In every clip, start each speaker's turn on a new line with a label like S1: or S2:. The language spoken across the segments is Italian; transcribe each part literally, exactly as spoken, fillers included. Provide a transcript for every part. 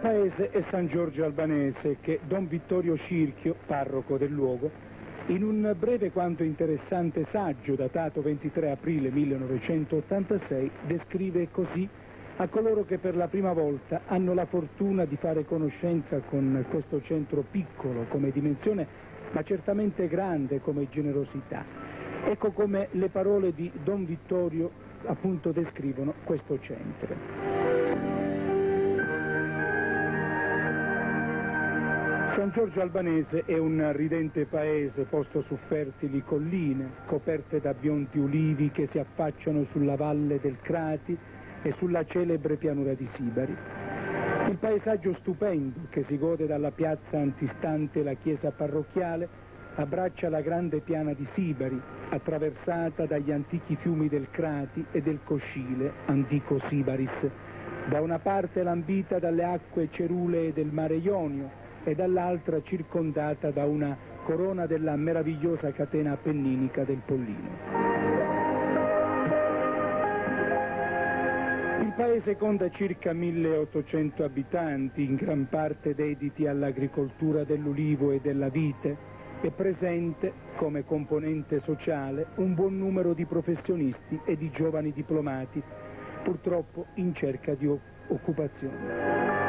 S1: paese è San Giorgio Albanese che Don Vittorio Circhio, parroco del luogo, in un breve quanto interessante saggio datato ventitré aprile millenovecentottantasei descrive così a coloro che per la prima volta hanno la fortuna di fare conoscenza con questo centro piccolo come dimensione, ma certamente grande come generosità. Ecco come le parole di Don Vittorio appunto descrivono questo centro. San Giorgio Albanese è un ridente paese posto su fertili colline, coperte da bionti ulivi che si affacciano sulla valle del Crati e sulla celebre pianura di Sibari. Il paesaggio stupendo che si gode dalla piazza antistante la chiesa parrocchiale abbraccia la grande piana di Sibari, attraversata dagli antichi fiumi del Crati e del Coscile, antico Sibaris, da una parte lambita dalle acque cerulee del mare Ionio e dall'altra circondata da una corona della meravigliosa catena appenninica del Pollino. Il paese conta circa milleottocento abitanti, in gran parte dediti all'agricoltura dell'ulivo e della vite, e presente, come componente sociale, un buon numero di professionisti e di giovani diplomati, purtroppo in cerca di occupazione.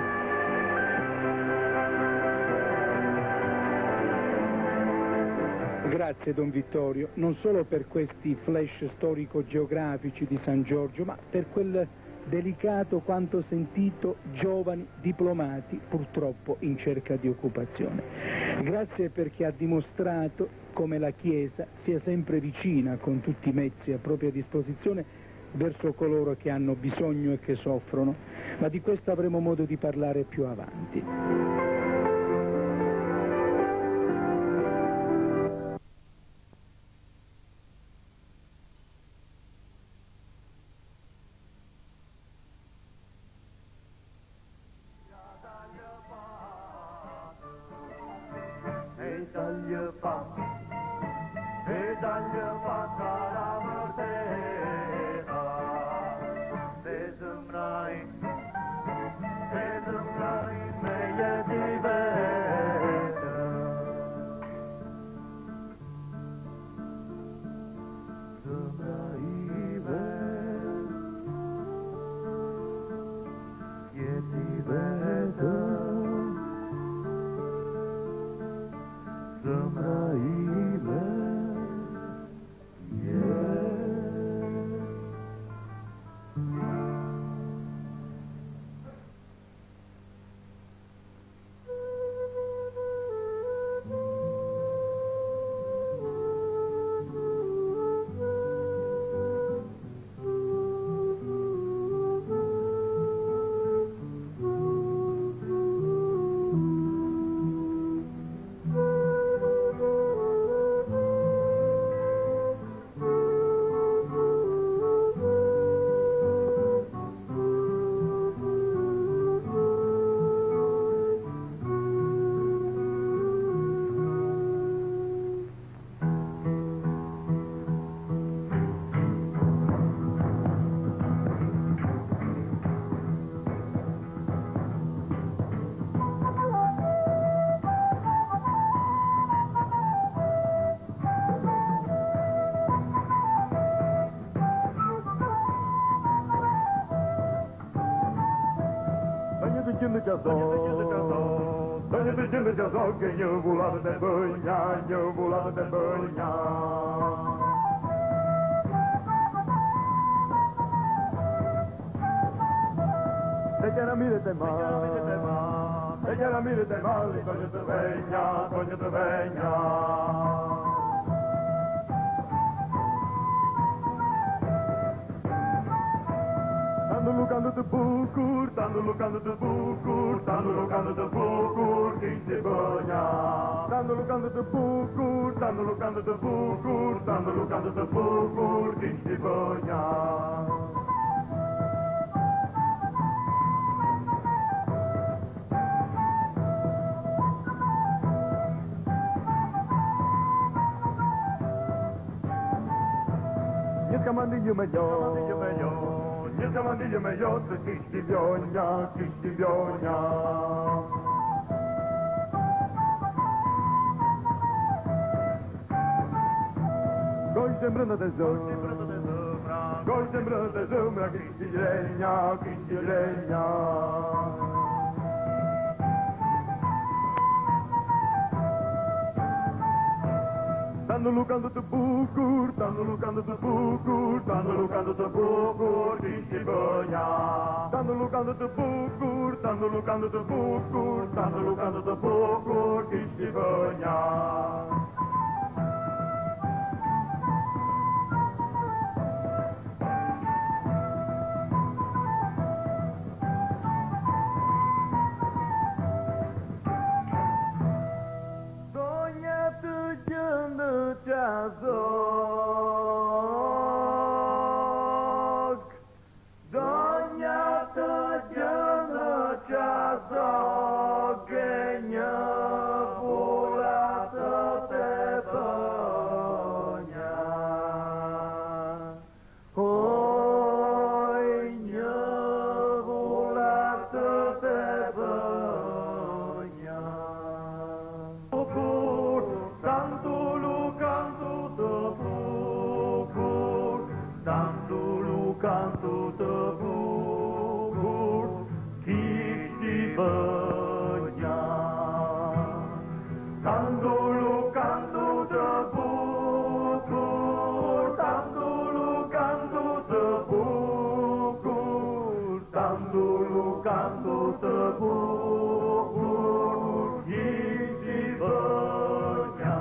S1: Grazie Don Vittorio, non solo per questi flash storico-geografici di San Giorgio, ma per quel delicato quanto sentito giovani diplomati purtroppo in cerca di occupazione. Grazie perché ha dimostrato come la Chiesa sia sempre vicina con tutti i mezzi a propria disposizione verso coloro che hanno bisogno e che soffrono, ma di questo avremo modo di parlare più avanti.
S2: Che io volavo da bagna, io volavo da bagna. Se chiara mire te mal, se chiara mire te mal, coño te veña, coño te veña. Stanno lucando de bucur, stanno lucando de bucur, stanno lucando de bucur, chi si bagna. Stanno lucando de bucur, stanno lucando de bucur, stanno lucando de bucur, chi si bagna. Camandillo meglio, Senza mandiglia megliotta, chi sti biogna, chi sti biogna. Goi sembrano de sopra, goi sembrano de sopra, chi sti legna, chi sti legna. Stanno lucando te bucur, stanno lucando te bucur, stanno lucando te bucur, chi si bogna. Stanno lucando te bucur, stanno lucando te bucur, stanno lucando te bucur, chi si bogna. Ceazok, Donia to dzielno ceazok, nie pula to te bonia. Oj, nie pula to te bonia. Bucur, tanto canto de bucur, chi sti bogna. Tanto lo canto de bucur, tanto lo canto de bucur, tanto lo canto de bucur, chi sti bogna.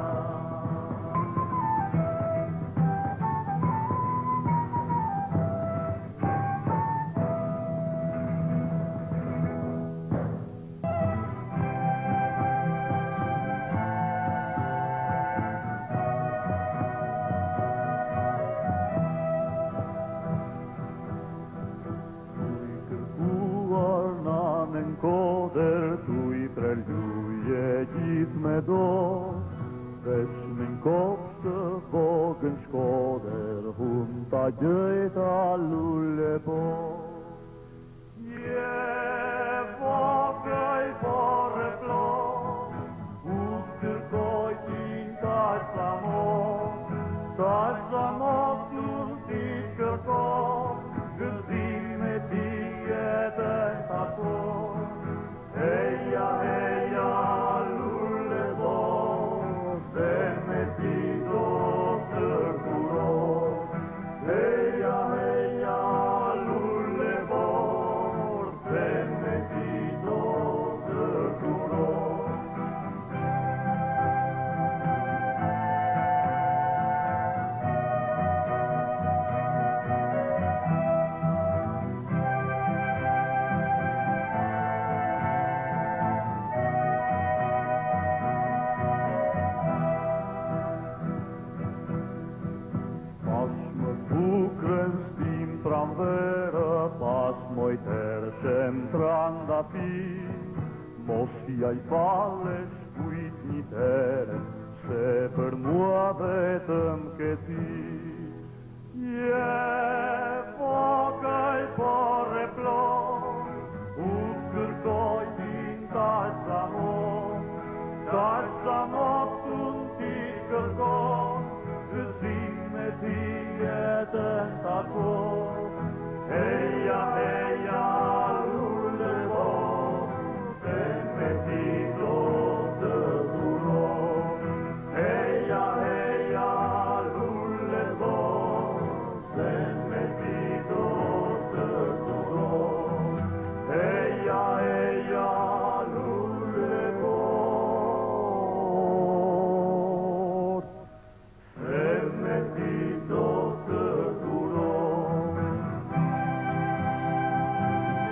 S2: Koder tui preljuje gjithë me do, veç me n'kopshtë vogën shkoder, hun ta gjëjta lulle po. Je vogëj porre plot, u kërkoj tin tash sa mot, tash sa mot t'un t'i kërkoj, gëzime ti jetën t'ako. Eia, eia, lulle bo, se me ti do të kuro. Eia, eia, lulle bo, se me ti do të kuro. Pas moj tërshëm trandafi, mos jaj falesh kujt një tere, se për mua vetëm këti. Je vogëj porre plot, u kërkoj tin tash sa mot, tash sa mot t'un t'i kërkoj, gëzime ti jetën t'akoj. Eia, eia, lulle bo, se me ti do të duro. Eia, eia, lulle bo, se me ti do të duro. Eia, eia, lulle bo, se me ti do të duro.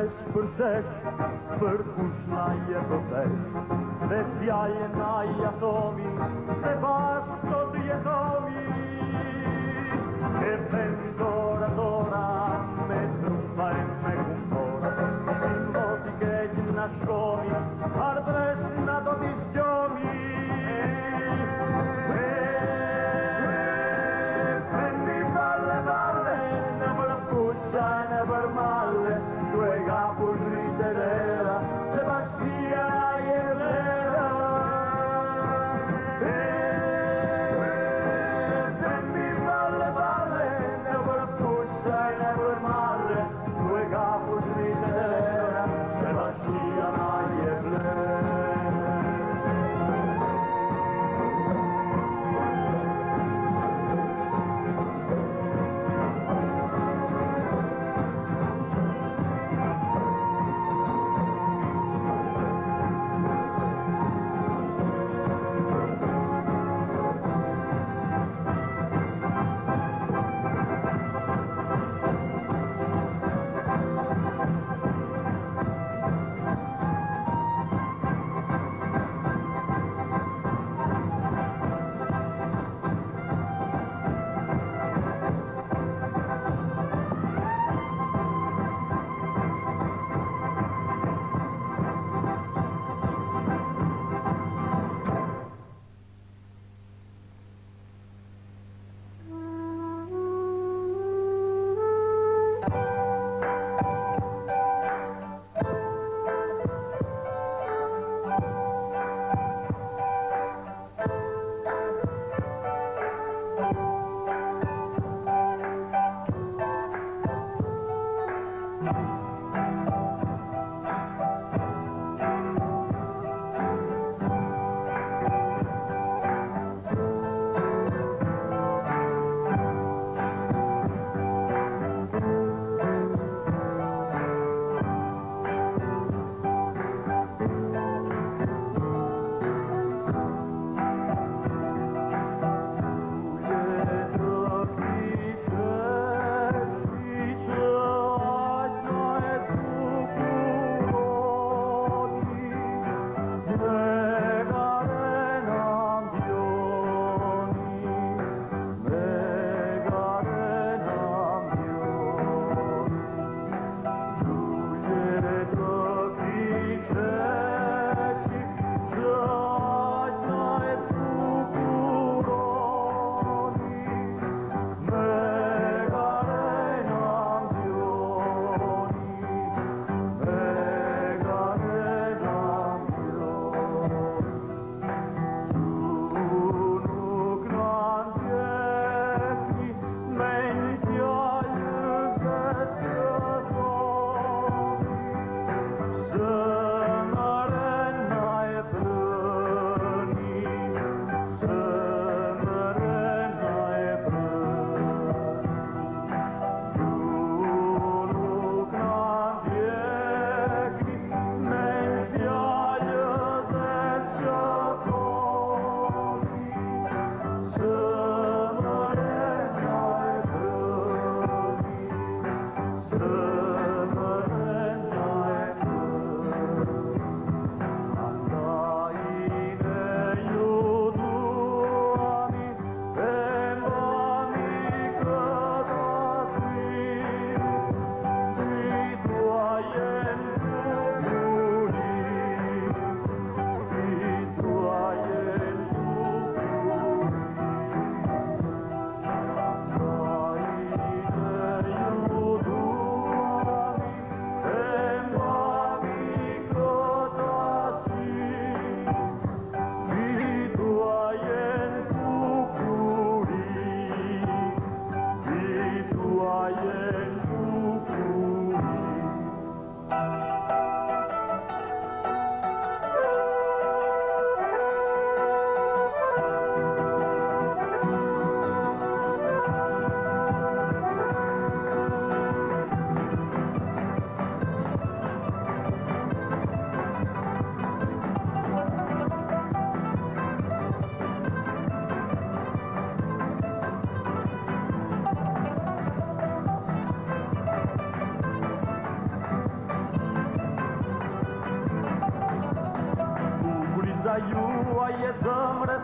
S2: zes per zes, per kusnaje beves. Vecchiaie naia tomi, se vas tot je tomi. E prendi d'ora d'ora, me trumba e me cumpora. Simboti che ti nascomi, ardres nato di stiomi. Per male, due capul riterera, Sebastiana e Vera. E mi valle valle, ne per puscia e ne per male, due capul riterera, Sebastiana e Vera.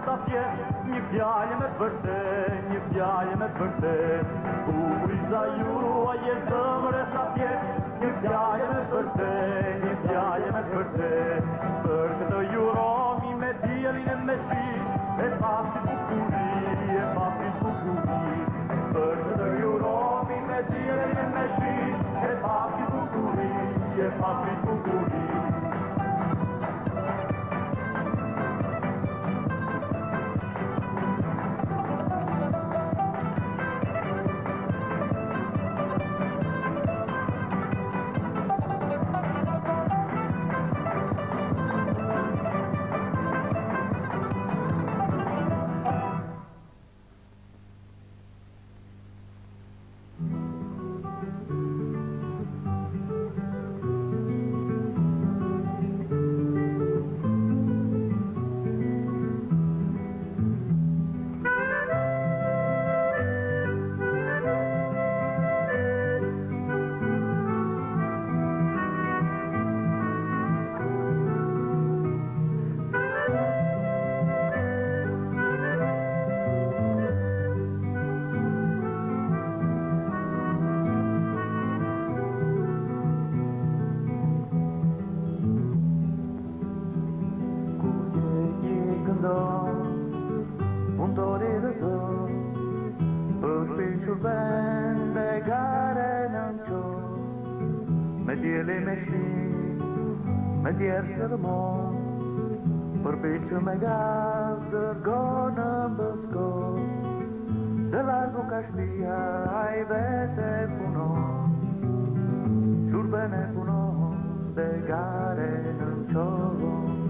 S2: sta fiet, një fjallë me vërtet, një fjallë me vërtet. Kuriza jua je zëmre sta fiet, një fjallë me vërtet, një fjallë me vërtet. Për këtë juromi me dielin e me shi, e pasit bukuri, e pasit bukuri. Për këtë juromi me dielin e me shi, e pasit bukuri, e pasit bukuri.
S3: Për pëllë me gazë dërgonë mbësko, dhe largu ka shtia a i vete punon, shurbene punon dhe gare në qohon.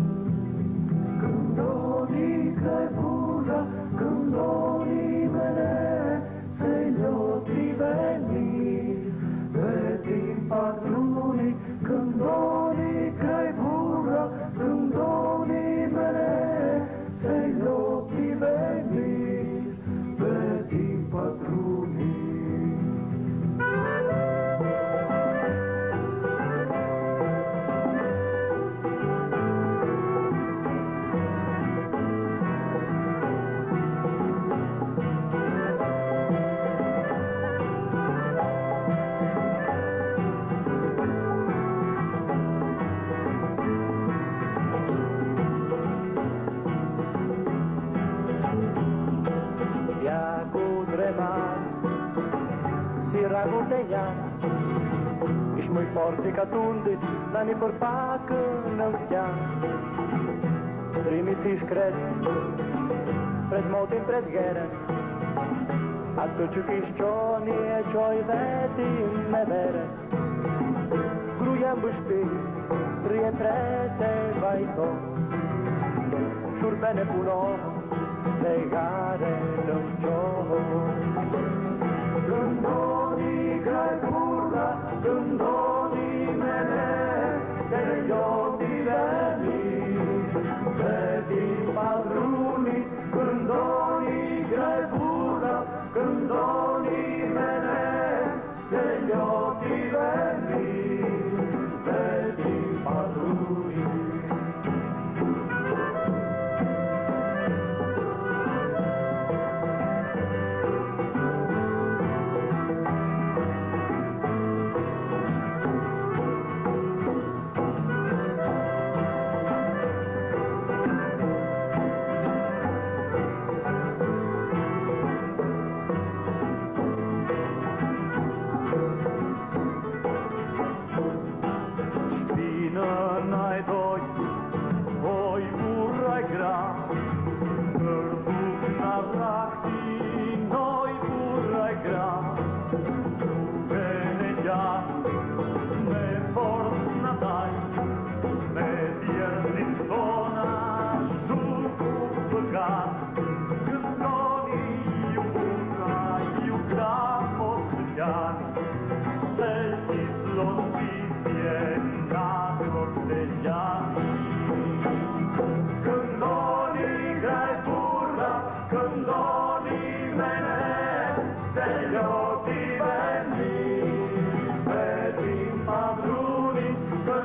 S3: Këndoni kraj burra, këndoni mene, se ljoti veni, vetim patruni, këndoni kraj burra, këndoni mene, se ljoti veni, vetim patruni.
S2: Ish më i forti ka tundit, tani për pak në vëtjan. Trimi si shkret, pres motin pres geren, atë që kish qoni e qoj vetim me vere. Gruja më bëshpi, rrien trete vajto, shurbene puno, dhe gare në qoho. Këndoni kraj burra, këndoni mene, se ljoti veni, vetim padruni. Këndoni kraj burra, këndoni mene, se ljoti veni, vetim padruni.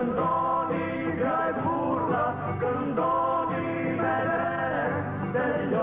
S2: Cândoni, graj burra, cândoni mele, se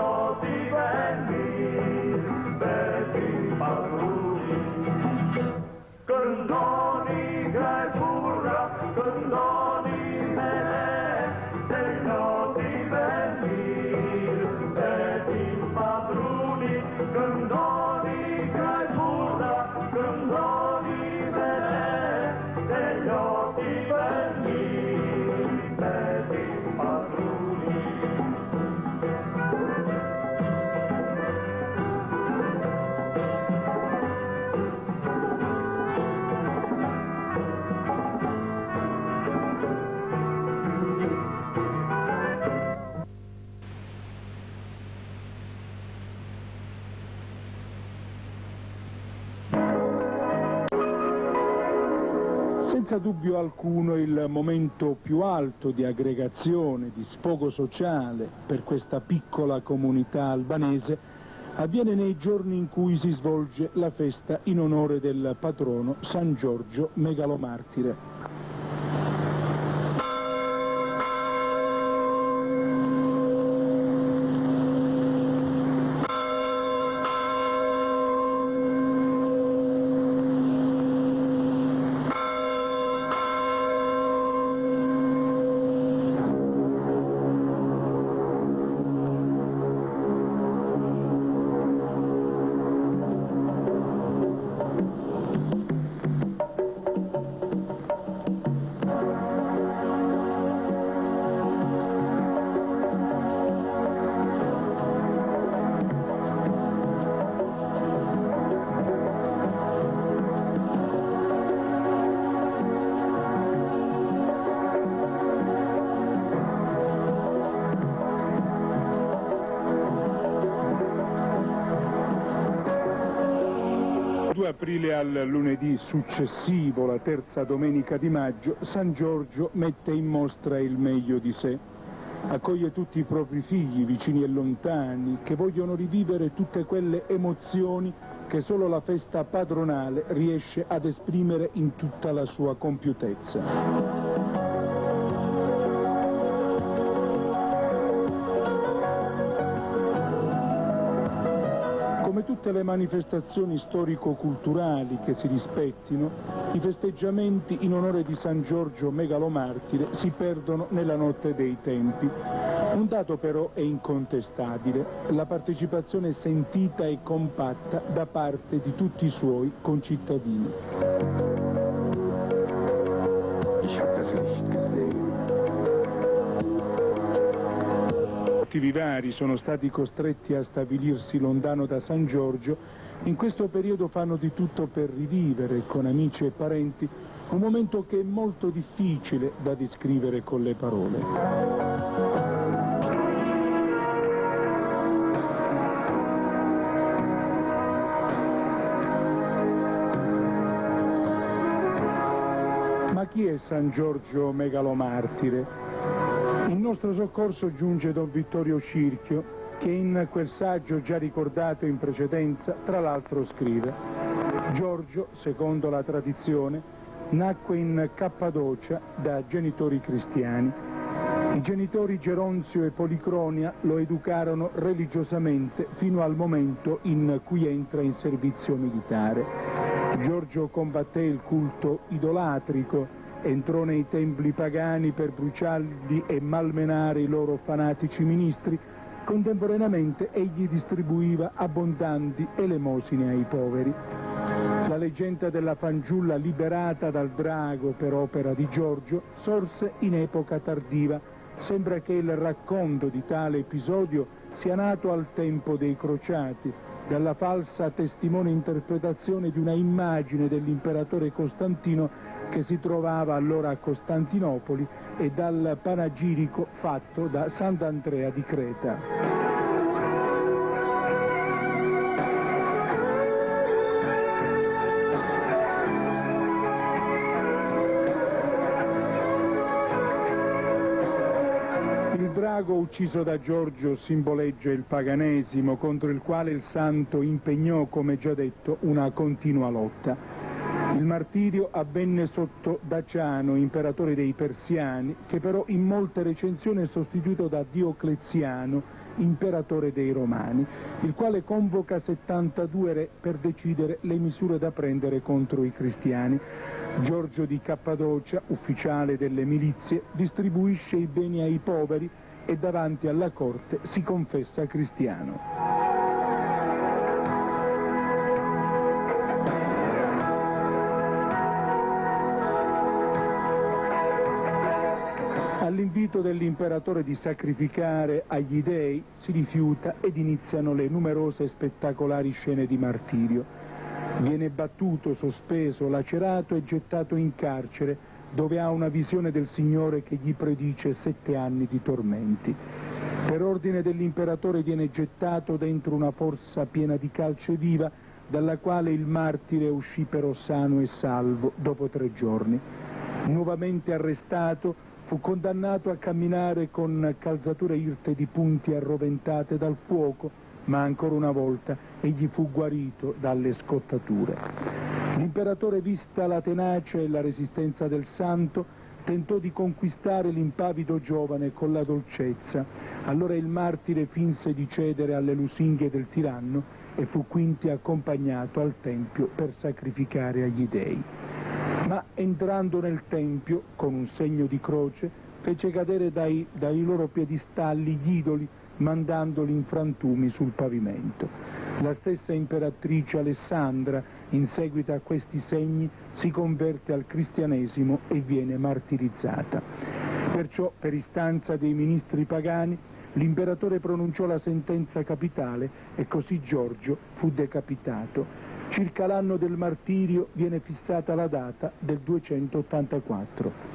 S1: Senza dubbio alcuno il momento più alto di aggregazione, di sfogo sociale per questa piccola comunità albanese avviene nei giorni in cui si svolge la festa in onore del patrono San Giorgio Megalomartire.
S2: due aprile al lunedì successivo, la terza domenica di maggio, San Giorgio mette in mostra il meglio di sé. Accoglie tutti i propri figli, vicini e lontani, che vogliono rivivere tutte quelle emozioni che solo la festa patronale riesce ad esprimere in tutta la sua compiutezza. Come tutte le manifestazioni storico-culturali che si rispettino, i festeggiamenti in onore di San Giorgio Megalomartire si perdono nella notte dei tempi. Un dato però è incontestabile: la partecipazione sentita e compatta da parte di tutti i suoi concittadini.
S3: Ich habe das Licht gesehen.
S2: I vivari sono stati costretti a stabilirsi lontano da San Giorgio. In questo periodo fanno di tutto per rivivere con amici e parenti un momento che è molto difficile da descrivere con le parole. Ma chi è San Giorgio Megalomartire? In nostro soccorso giunge Don Vittorio Circhio, che in quel saggio già ricordato in precedenza, tra l'altro scrive: Giorgio, secondo la tradizione, nacque in Cappadocia da genitori cristiani. I genitori Geronzio e Policronia lo educarono religiosamente fino al momento in cui entra in servizio militare. Giorgio combatté il culto idolatrico, entrò nei templi pagani per bruciarli e malmenare i loro fanatici ministri. Contemporaneamente egli distribuiva abbondanti elemosine ai poveri. La leggenda della fanciulla liberata dal drago per opera di Giorgio sorse in epoca tardiva. Sembra che il racconto di tale episodio sia nato al tempo dei crociati, dalla falsa testimone interpretazione di una immagine dell'imperatore Costantino che si trovava allora a Costantinopoli e dal panegirico fatto da Sant'Andrea di Creta. Il drago ucciso da Giorgio simboleggia il paganesimo, contro il quale il santo impegnò, come già detto, una continua lotta. Il martirio avvenne sotto Daciano, imperatore dei Persiani, che però in molte recensioni è sostituito da Diocleziano, imperatore dei Romani, il quale convoca settantadue re per decidere le misure da prendere contro i cristiani. Giorgio di Cappadocia, ufficiale delle milizie, distribuisce i beni ai poveri e davanti alla corte si confessa cristiano. All'invito dell'imperatore di sacrificare agli dei si rifiuta ed iniziano le numerose e spettacolari scene di martirio. Viene battuto, sospeso, lacerato e gettato in carcere, dove ha una visione del Signore che gli predice sette anni di tormenti. Per ordine dell'imperatore viene gettato dentro una forza piena di calce viva, dalla quale il martire uscì però sano e salvo dopo tre giorni.
S1: Nuovamente arrestato, fu condannato a camminare con calzature irte di punti arroventate dal fuoco, ma ancora una volta egli fu guarito dalle scottature. L'imperatore, vista la tenacia e la resistenza del santo, tentò di conquistare l'impavido giovane con la dolcezza. Allora il martire finse di cedere alle lusinghe del tiranno e fu quindi accompagnato al tempio per sacrificare agli dei. Ma entrando nel tempio, con un segno di croce, fece cadere dai, dai loro piedistalli gli idoli, mandandoli in frantumi sul pavimento. La stessa imperatrice Alessandra, in seguito a questi segni, si converte al cristianesimo e viene martirizzata. Perciò, per istanza dei ministri pagani, l'imperatore pronunciò la sentenza capitale e così Giorgio fu decapitato. Circa l'anno del martirio viene fissata la data del duecentottantaquattro.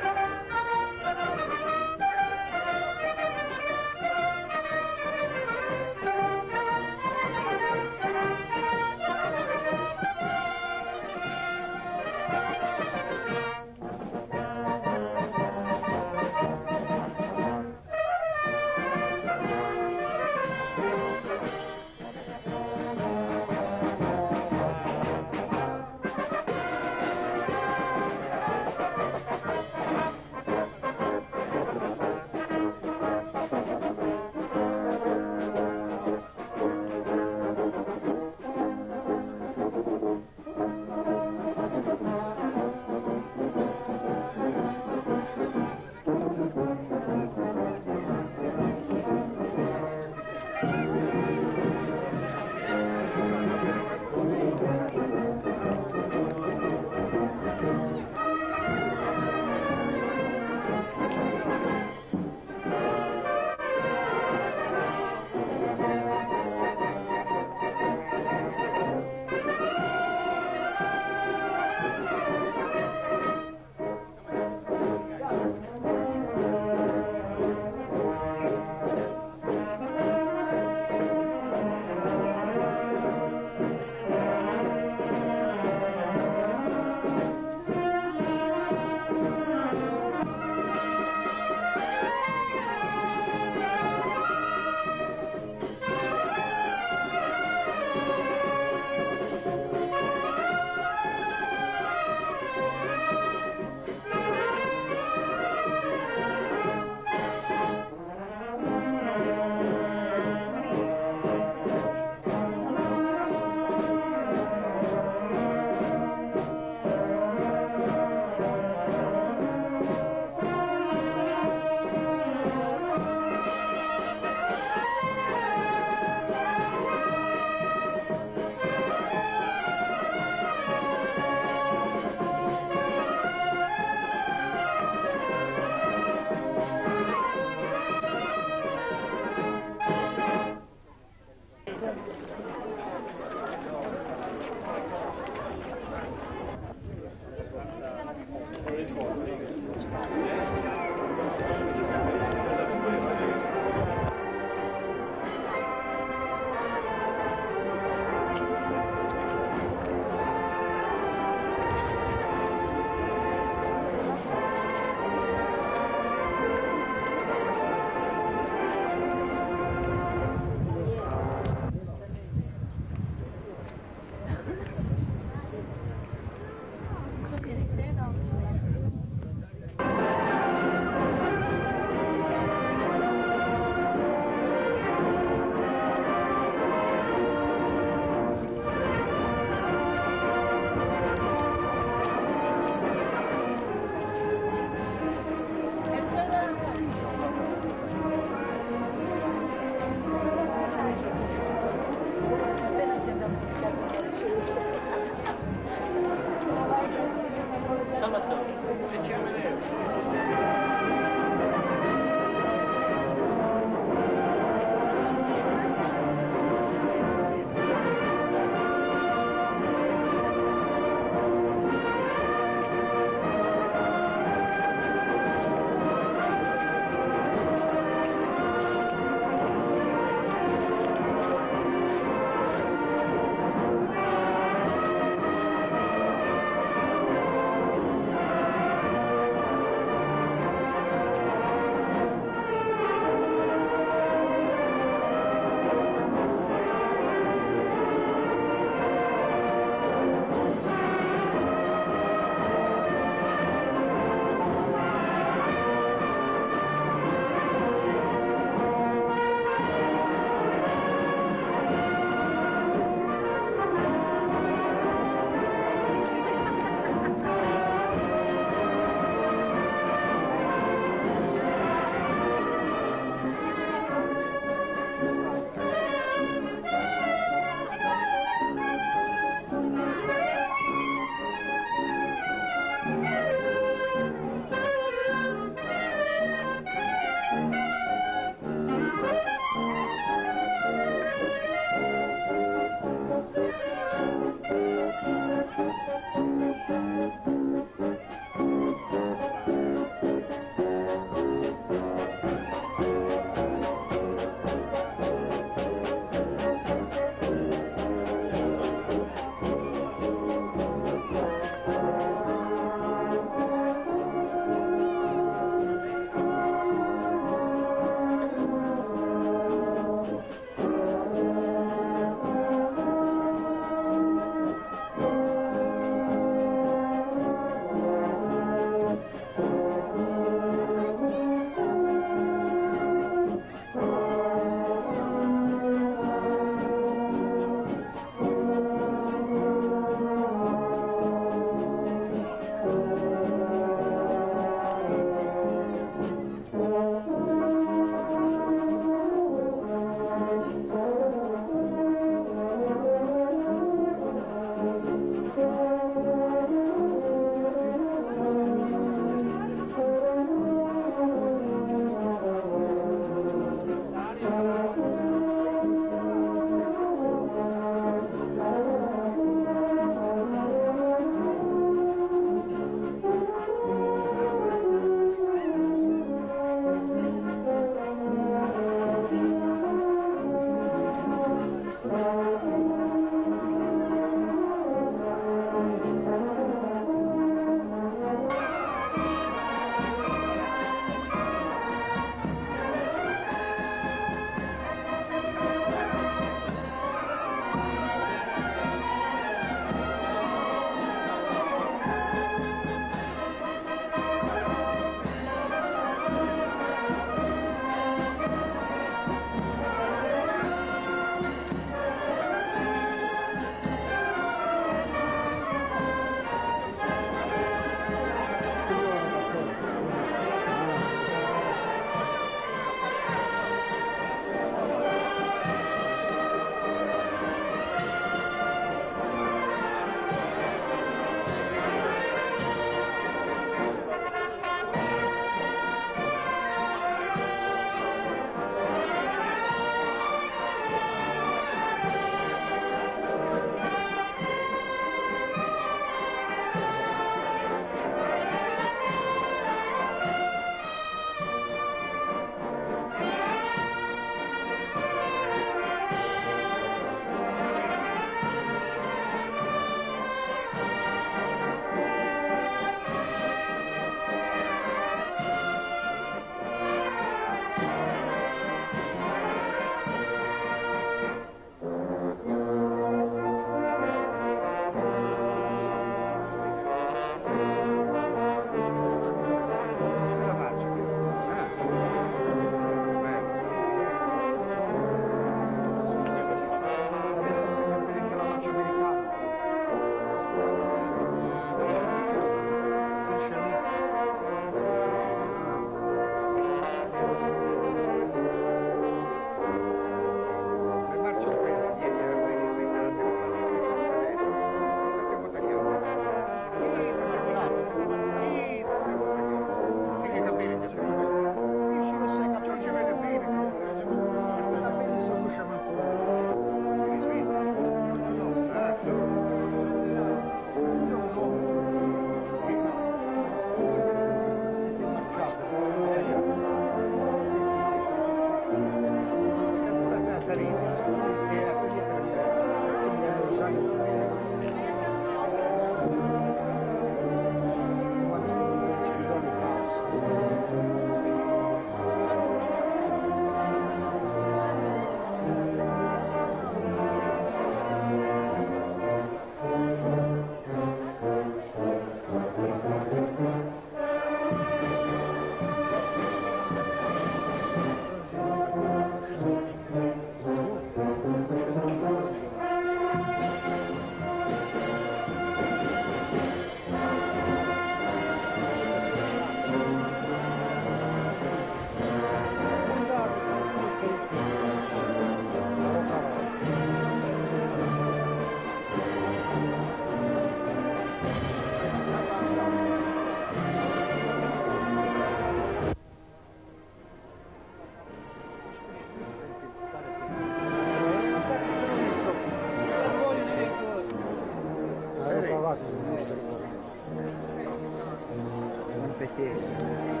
S4: Guarda, non perché.